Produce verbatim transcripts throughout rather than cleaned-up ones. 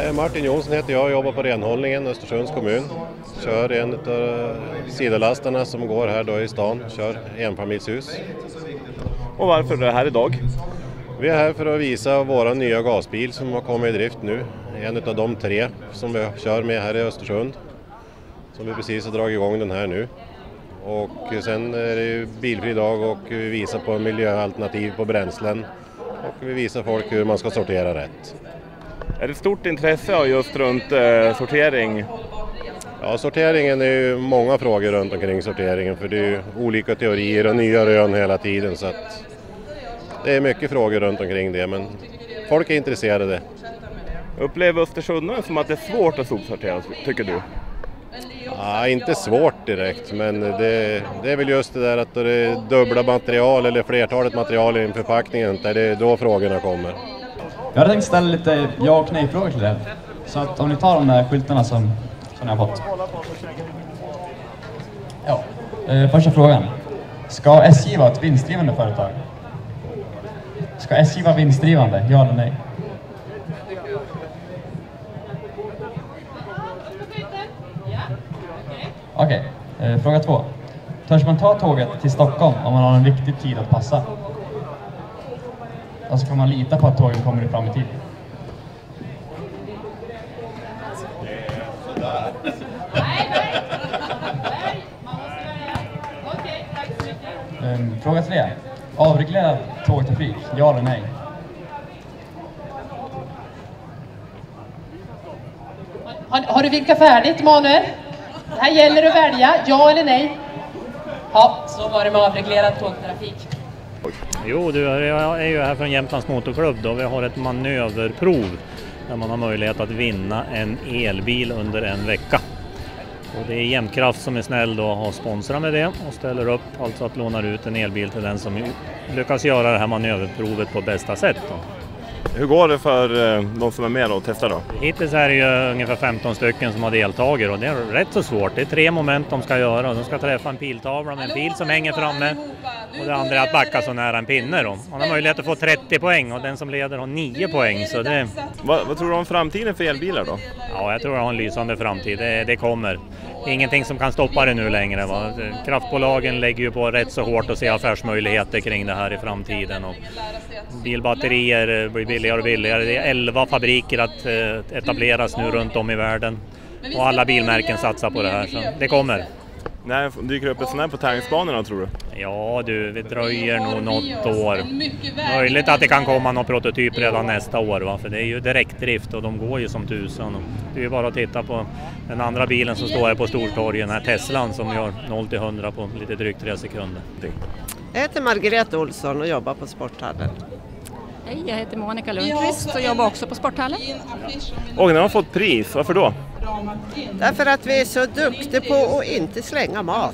Martin Jonsson heter jag och jobbar på renhållningen i Östersunds kommun. Kör en av sidolastarna som går här då i stan, kör enfamiljshus. Och varför är det här idag? Vi är här för att visa vår nya gasbil som har kommit i drift nu. En av de tre som vi kör med här i Östersund. Som vi precis har dragit igång den här nu. Och sen är det ju bilfri dag och vi visar på miljöalternativ på bränslen. Och vi visar folk hur man ska sortera rätt. Är det ett stort intresse just runt eh, sortering? Ja, sorteringen är ju många frågor runt omkring sorteringen. För det är ju olika teorier och nya rön hela tiden. Så att det är mycket frågor runt omkring det, men folk är intresserade. Upplever Östersund som att det är svårt att sopsortera, tycker du? Ja, inte svårt direkt, men det, det är väl just det där att det är dubbla material eller flertalet material i förpackningen, där det är då frågorna kommer. Jag hade tänkt ställa lite ja- och nej-frågor till det. Så att om ni tar de där skyltarna som, som ni har fått. Ja, eh, första frågan. Ska S J vara ett vinstdrivande företag? Ska S J vara vinstdrivande? Ja eller nej? Okej, okay. eh, fråga två. Törs man ta tåget till Stockholm om man har en viktig tid att passa? Alltså kan man lita på att tågen kommer fram i tid? um, fråga tre. Avreglerad tågtrafik, ja eller nej? Har, har du vinkat färdigt, Manuel? Det här gäller att välja, ja eller nej? Ja, så var det med avreglerad tågtrafik. Jo, du, jag är ju här från Jämtlands Motorklubb då. Vi har ett manöverprov där man har möjlighet att vinna en elbil under en vecka. Och det är Jämtkraft som är snäll då har sponsrat med det och ställer upp, alltså att låna ut en elbil till den som lyckas göra det här manöverprovet på bästa sätt då. Hur går det för de som är med och testar då? Hittills är det ju ungefär femton stycken som har deltagit och det är rätt så svårt. Det är tre moment de ska göra. De ska träffa en piltavla med en pil som hänger framme och det andra är att backa så nära en pinne då. Man har möjlighet att få trettio poäng och den som leder har nio poäng. Så det... vad, vad tror du om framtiden för elbilar då? Ja, jag tror det har en lysande framtid. Det, det kommer. Ingenting som kan stoppa det nu längre. Va? Kraftbolagen lägger ju på rätt så hårt och ser affärsmöjligheter kring det här i framtiden. Och bilbatterier blir billigare och billigare. Det är elva fabriker att etableras nu runt om i världen. Och alla bilmärken satsar på det här. Så det kommer. När dyker upp ett sån här på tävlingsbanorna tror du? Ja du, vi dröjer nog något år. Möjligt att det kan komma någon prototyp redan nästa år va? För det är ju direktdrift och de går ju som tusan. Och det är ju bara att titta på den andra bilen som står här på Stortorgen, den här Teslan som gör noll till hundra på lite drygt tre sekunder. Jag heter Margareta Olsson och jobbar på Sporthallen. Hej, jag heter Monica Lundqvist och jobbar också på Sporthallen. Och ni har fått pris, varför då? Därför att vi är så duktiga på att inte slänga mat.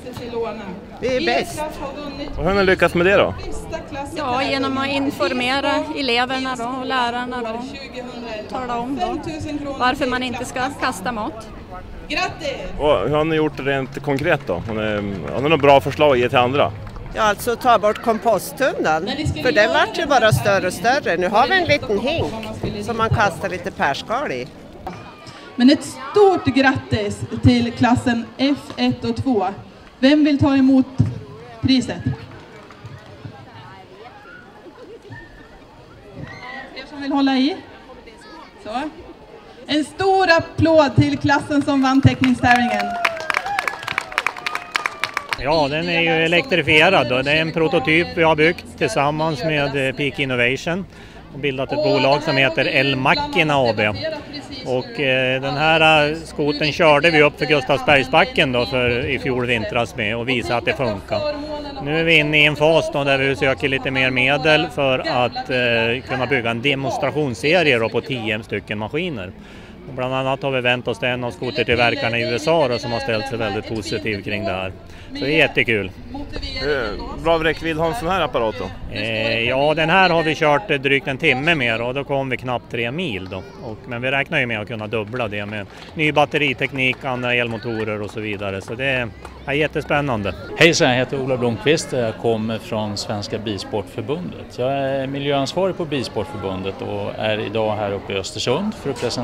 Vi är bäst. Och hur har ni lyckats med det då? Ja, genom att informera eleverna då, och lärarna då. Tala om då, varför man inte ska kasta mat. Och hur har ni gjort rent konkret då? Har ni, har ni några bra förslag att ge till andra? Ja, alltså ta bort komposttunnan. För den vart ju bara större och större. Nu har vi en liten hink som man kastar lite perskal i. Men ett stort grattis till klassen F ett och två. Vem vill ta emot priset? Er som vill hålla i? Så. En stor applåd till klassen som vann teckningstävlingen. Ja, den är ju elektrifierad och det är en prototyp vi har byggt tillsammans med Peak Innovation och bildat ett bolag som heter El Machina A B. Och eh, den här skoten körde vi upp för Gustavsbergsbacken då för i fjol vintras med och visade att det funkar. Nu är vi inne i en fas då där vi söker lite mer medel för att eh, kunna bygga en demonstrationsserie då på tio stycken maskiner. Och bland annat har vi vänt oss till en av skotertillverkarna i U S A då, som har ställt sig väldigt positiv kring det här. Så det är jättekul. Hur bra räckvidd har en sån här apparat då? Eh, ja, den här har vi kört drygt en timme med och då kom vi knappt tre mil då. Och, men vi räknar ju med att kunna dubbla det med ny batteriteknik, andra elmotorer och så vidare. Så det är jättespännande. Hejsan, jag heter Ola Blomqvist. Jag kommer från Svenska Bilsportförbundet. Jag är miljöansvarig på Bilsportförbundet och är idag här uppe i Östersund för att presentera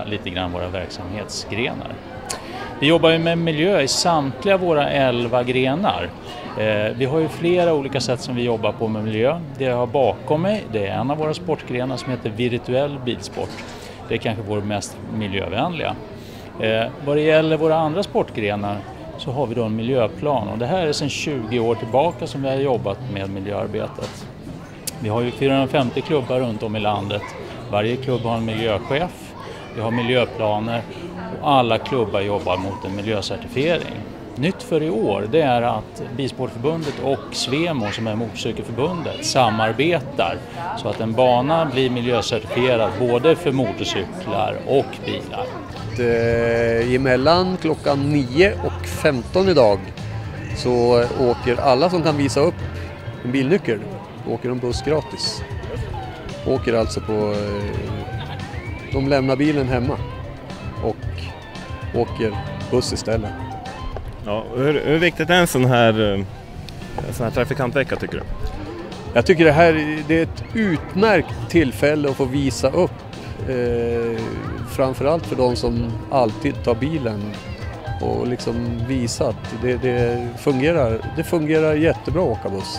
lite grann våra verksamhetsgrenar. Vi jobbar ju med miljö i samtliga våra elva grenar. Eh, vi har ju flera olika sätt som vi jobbar på med miljö. Det jag har bakom mig, det är en av våra sportgrenar som heter virtuell bilsport. Det är kanske vår mest miljövänliga. Eh, vad det gäller våra andra sportgrenar så har vi då en miljöplan, och det här är sedan tjugo år tillbaka som vi har jobbat med miljöarbetet. Vi har ju fyrahundrafemtio klubbar runt om i landet. Varje klubb har en miljöchef, vi har miljöplaner och alla klubbar jobbar mot en miljöcertifiering. Nytt för i år, det är att Bilsportförbundet och Svemo, som är motorcykelförbundet, samarbetar så att en bana blir miljöcertifierad både för motorcyklar och bilar. Emellan klockan nio och femton idag så åker alla som kan visa upp en bilnyckel, åker de buss gratis. Åker alltså på, de lämnar bilen hemma och åker buss istället. Ja, hur, hur viktigt är en sån här, en sån här trafikantvecka tycker du? Jag tycker det här det är ett utmärkt tillfälle att få visa upp, eh, framförallt för de som alltid tar bilen, och liksom visa att det, det, fungerar, det fungerar jättebra att åka buss.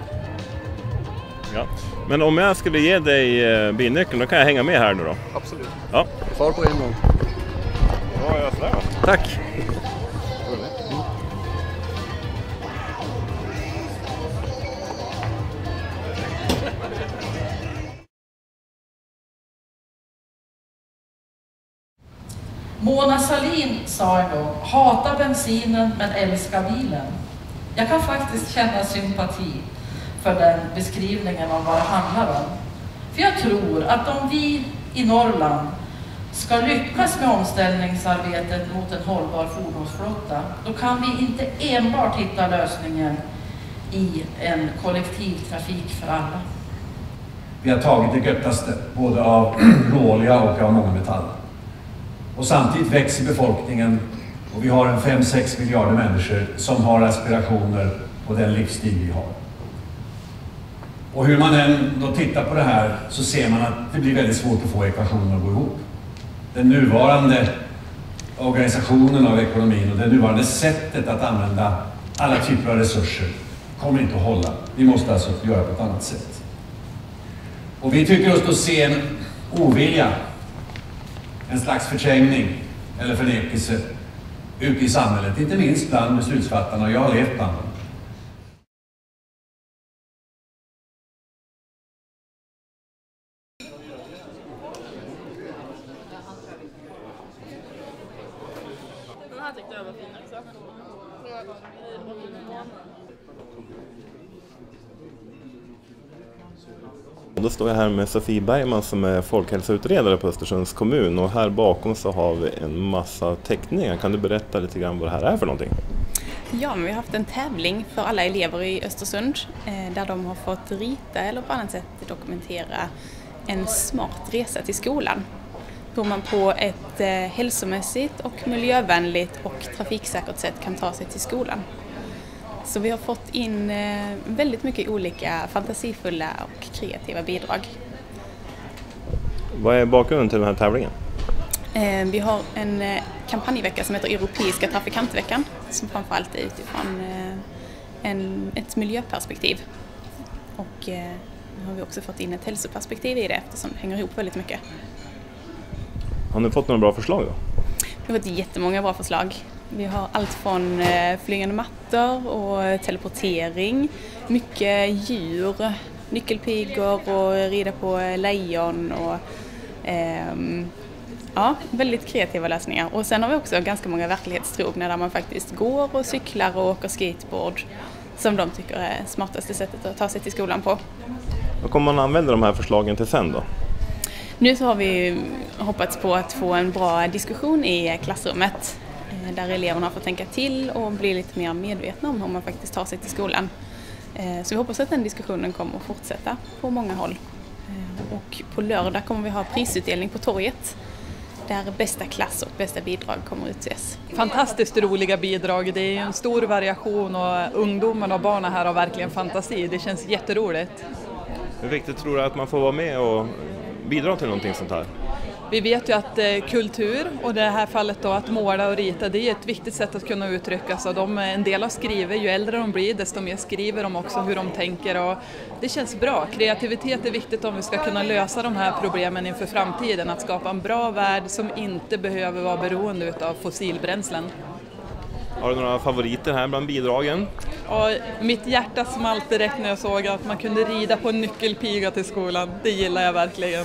Ja. Men om jag skulle ge dig bilnyckeln, då kan jag hänga med här nu då? Absolut. Ja. Far på en gång. Ja, jag sådär. Tack. Mona Sahlin sa en gång: hata bensinen men älska bilen. Jag kan faktiskt känna sympati för den beskrivningen av vad det handlar om. För jag tror att om vi i Norrland ska lyckas med omställningsarbetet mot en hållbar fordonsflotta, då kan vi inte enbart hitta lösningen i en kollektivtrafik för alla. Vi har tagit det göttaste, både av råolja och av många metaller. Och samtidigt växer befolkningen, och vi har en fem sex miljarder människor som har aspirationer på den livsstil vi har. Och hur man än då tittar på det här så ser man att det blir väldigt svårt att få ekvationen att gå ihop. Den nuvarande organisationen av ekonomin och det nuvarande sättet att använda alla typer av resurser kommer inte att hålla. Vi måste alltså göra på ett annat sätt. Och vi tycker oss då se en ovilja, en slags förträngning eller förnekelse ute i samhället, inte minst bland beslutsfattarna, och jag har levt bland dem. Den här tyckte jag var fin också. Då står jag här med Sofie Bergman som är folkhälsoutredare på Östersunds kommun, och här bakom så har vi en massa teckningar. Kan du berätta lite grann vad det här är för någonting? Ja, men vi har haft en tävling för alla elever i Östersund eh, där de har fått rita eller på annat sätt dokumentera en smart resa till skolan. Hur man på ett eh, hälsomässigt och miljövänligt och trafiksäkert sätt kan ta sig till skolan. Så vi har fått in eh, väldigt mycket olika fantasifulla och kreativa bidrag. Vad är bakgrunden till den här tävlingen? Eh, vi har en eh, kampanjvecka som heter Europeiska trafikantveckan, som framförallt är utifrån eh, en, ett miljöperspektiv. Och eh, nu har vi också fått in ett hälsoperspektiv i det eftersom det hänger ihop väldigt mycket. Har ni fått några bra förslag då? Vi har fått jättemånga bra förslag. Vi har allt från eh, flygande mattor och teleportering, mycket djur, nyckelpigor och rida på lejon och ehm, ja, väldigt kreativa lösningar. Och sen har vi också ganska många verklighetstrogna där man faktiskt går och cyklar och åker skateboard som de tycker är smartaste sättet att ta sig till skolan på. Vad kommer man använda de här förslagen till sen då? Nu så har vi hoppats på att få en bra diskussion i klassrummet där eleverna får tänka till och bli lite mer medvetna om hur man faktiskt tar sig till skolan. Så vi hoppas att den diskussionen kommer att fortsätta på många håll. Och på lördag kommer vi ha prisutdelning på torget där bästa klass och bästa bidrag kommer att utses. Fantastiskt roliga bidrag. Det är en stor variation och ungdomarna och barnen här har verkligen fantasi. Det känns jätteroligt. Hur viktigt tror du att man får vara med och bidra till någonting sånt här? Vi vet ju att eh, kultur och det här fallet då att måla och rita, det är ett viktigt sätt att kunna uttrycka sig. De, en del har skrivit, ju äldre de blir desto mer skriver de också hur de tänker och det känns bra. Kreativitet är viktigt om vi ska kunna lösa de här problemen inför framtiden, att skapa en bra värld som inte behöver vara beroende av fossilbränslen. Har du några favoriter här bland bidragen? Och mitt hjärta smalt direkt när jag såg att man kunde rida på en nyckelpiga till skolan. Det gillar jag verkligen.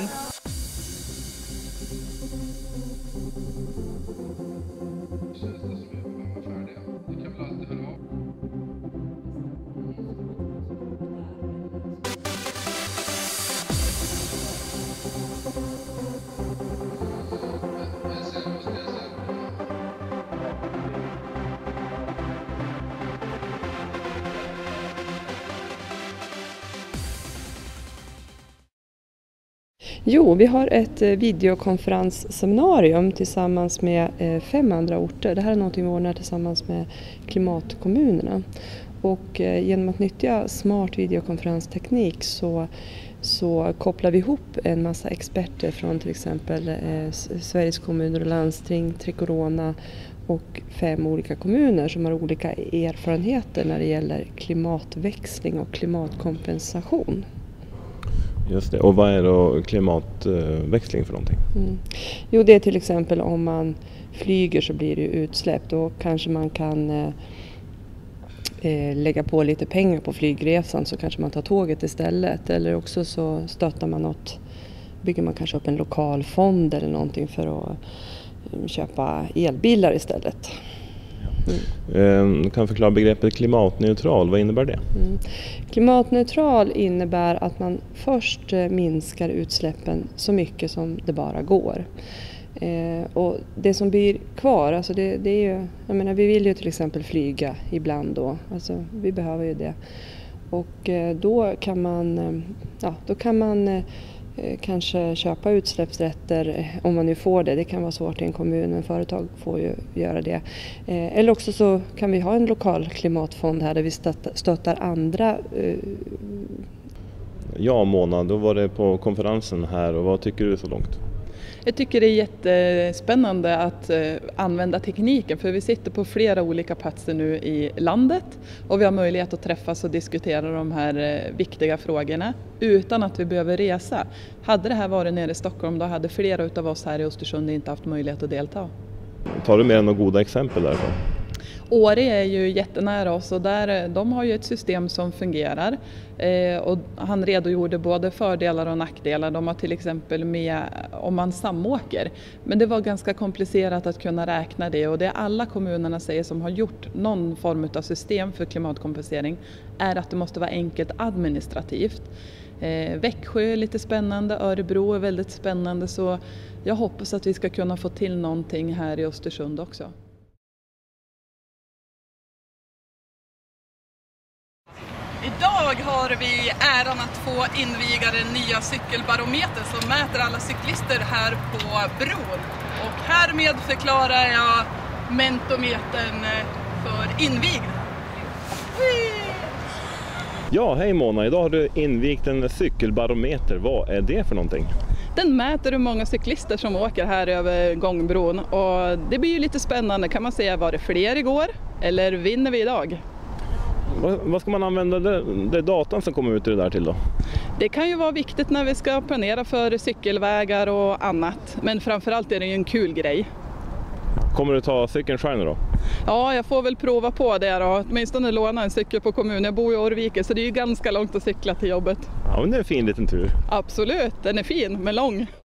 Jo, vi har ett videokonferensseminarium tillsammans med fem andra orter. Det här är något vi ordnar tillsammans med klimatkommunerna. Och genom att nyttja smart videokonferensteknik så, så kopplar vi ihop en massa experter från till exempel eh, Sveriges kommuner och landsting, Tricorona och fem olika kommuner som har olika erfarenheter när det gäller klimatväxling och klimatkompensation. Just det. Och vad är då klimatväxling för någonting? Mm. Jo, det är till exempel om man flyger så blir det utsläpp. Då kanske man kan eh, lägga på lite pengar på flygresan, så kanske man tar tåget istället. Eller också så stöttar man något, bygger man kanske upp en lokal fond eller någonting för att eh, köpa elbilar istället. Mm. Du kan förklara begreppet klimatneutral, vad innebär det? Mm. Klimatneutral innebär att man först minskar utsläppen så mycket som det bara går. Eh, och det som blir kvar, alltså det, det är ju, jag menar, vi vill ju till exempel flyga ibland då, alltså vi behöver ju det. Och eh, då kan man, eh, ja, då kan man eh, kanske köpa utsläppsrätter om man nu får det. Det kan vara svårt i en kommun, men företag får ju göra det. Eh, eller också så kan vi ha en lokal klimatfond här där vi stöttar, stöttar andra. Eh. Ja, Mona, då var det på konferensen här och vad tycker du så långt? Jag tycker det är jättespännande att använda tekniken, för vi sitter på flera olika platser nu i landet och vi har möjlighet att träffas och diskutera de här viktiga frågorna utan att vi behöver resa. Hade det här varit nere i Stockholm, då hade flera av oss här i Östersund inte haft möjlighet att delta. Tar du med några goda exempel därifrån? Åre är ju jättenära oss och där, de har ju ett system som fungerar eh, och han redogjorde både fördelar och nackdelar. De har till exempel med om man samåker, men det var ganska komplicerat att kunna räkna det, och det alla kommunerna säger som har gjort någon form av system för klimatkompensering är att det måste vara enkelt administrativt. Eh, Växjö är lite spännande, Örebro är väldigt spännande, så jag hoppas att vi ska kunna få till någonting här i Östersund också. Idag har vi äran att få inviga den nya cykelbarometern som mäter alla cyklister här på bron. Och härmed förklarar jag mentometern för invigd. Ja, hej Mona. Idag har du invigt en cykelbarometer. Vad är det för någonting? Den mäter hur många cyklister som åker här över gångbron. Och det blir ju lite spännande. Kan man säga, var det fler igår eller vinner vi idag? Vad ska man använda det, det datan som kommer ut i det där till då? Det kan ju vara viktigt när vi ska planera för cykelvägar och annat. Men framförallt är det ju en kul grej. Kommer du ta cykeln själv då? Ja, jag får väl prova på det då. Åtminstone låna en cykel på kommunen. Jag bor i Årvike så det är ju ganska långt att cykla till jobbet. Ja, men det är en fin liten tur. Absolut, den är fin men lång.